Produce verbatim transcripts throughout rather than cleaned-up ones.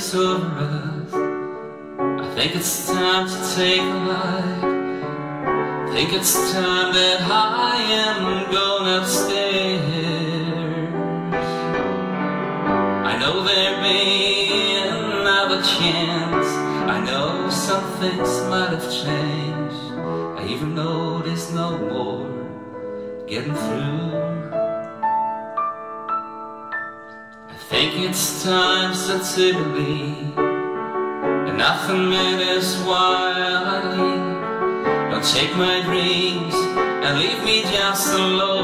breaks over us, I think it's time to take a life. I think it's time that I am going upstairs. I know there may another chance, I know some things might have changed. I even know there's no more getting through. I think it's time to leave, and nothing matters while I leave. Don't take my dreams and leave me just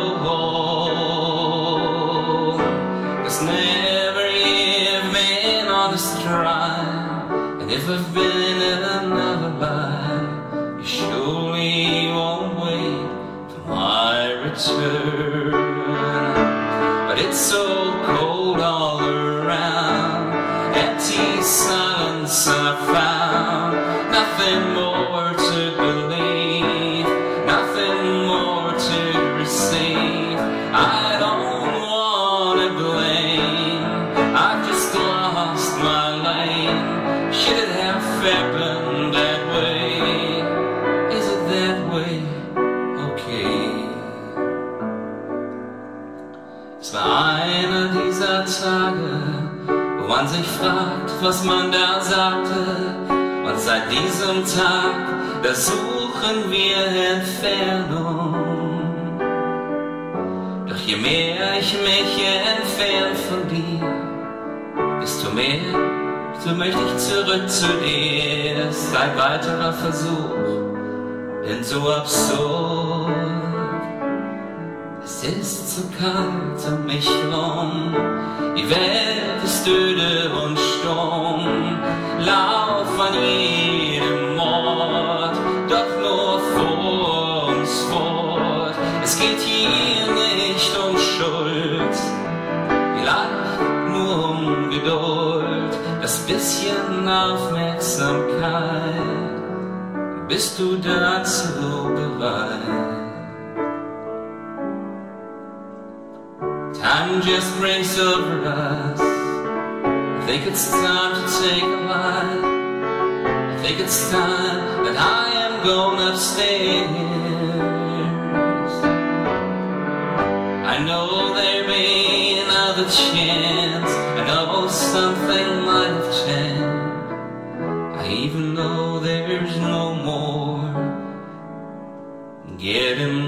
alone. Cause never you've been on this drive, and if I've been in another life, you surely won't wait for my return. But it's so cold all around, empty silence I found, nothing more to believe, nothing more to receive. I don't wanna blame, I've just lost my lane. Should it have happened that way? Is it that way? Okay. Zwar einer dieser Tage, wo man sich fragt, was man da sagte, und seit diesem Tag, da suchen wir Entfernung. Doch je mehr ich mich entferne von dir, desto mehr, so möchte ich zurück zu dir. Es ist ein weiterer Versuch, denn so absurd. Es ist so kalt um mich rum, die Welt ist öde und stumm. Lauf an jedem Ort, doch nur vor uns fort. Es geht hier nicht um Schuld, vielleicht nur um Geduld, das bisschen Aufmerksamkeit. Bist du dazu bereit? Time just breaks over us, I think it's time to take a life. I think it's time that I am going upstairs. I know there may another chance, I know something might have changed. I even know there's no more getting